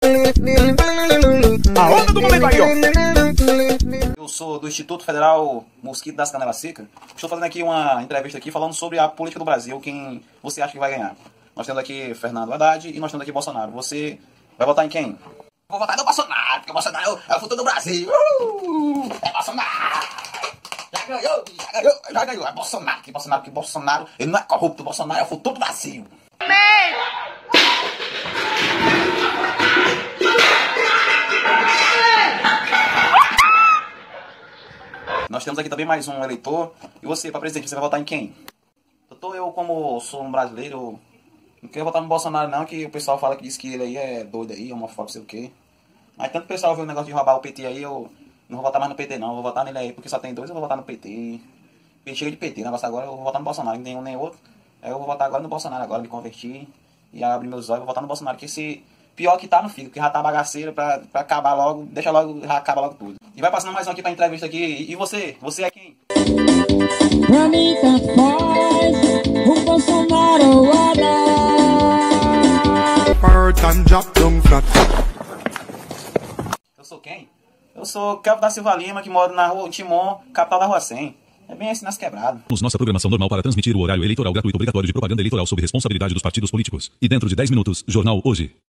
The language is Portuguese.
A onda do momento aí, ó. Eu sou do Instituto Federal Mosquito das Canelas Secas. Estou fazendo aqui uma entrevista aqui falando sobre a política do Brasil, quem você acha que vai ganhar. Nós temos aqui Fernando Haddad e nós temos aqui Bolsonaro. Você vai votar em quem? Vou votar no Bolsonaro, porque o Bolsonaro é o futuro do Brasil. É Bolsonaro. Já ganhou. É Bolsonaro, que Bolsonaro, ele não é corrupto, o Bolsonaro é o futuro do Brasil. Nós temos aqui também mais um eleitor. E você, para presidente, você vai votar em quem? Eu, como sou um brasileiro, não quero votar no Bolsonaro não, que o pessoal fala que diz que ele aí é doido aí, homofóbico, sei o quê. Mas tanto o pessoal vê o negócio de roubar o PT aí, eu não vou votar mais no PT não, eu vou votar nele aí, porque só tem dois, eu vou votar no PT. Chega de PT, o negócio agora eu vou votar no Bolsonaro, nem um nem outro. Aí eu vou votar agora no Bolsonaro, agora me converti e abrir meus olhos, vou votar no Bolsonaro, que esse pior que tá no fico, que já tá bagaceiro pra acabar logo, deixa logo, já acaba logo tudo. E vai passando mais um aqui pra entrevista aqui, e você? Você é quem? Pra mim tanto faz, o Bolsonaro ou Haddad. Eu sou quem? Eu sou Kelvin da Silva Lima, que moro na rua Timon, capital da Rua 100. É bem assim nas quebradas. Nossa programação normal para transmitir o horário eleitoral gratuito obrigatório de propaganda eleitoral sob responsabilidade dos partidos políticos. E dentro de 10 minutos, Jornal Hoje.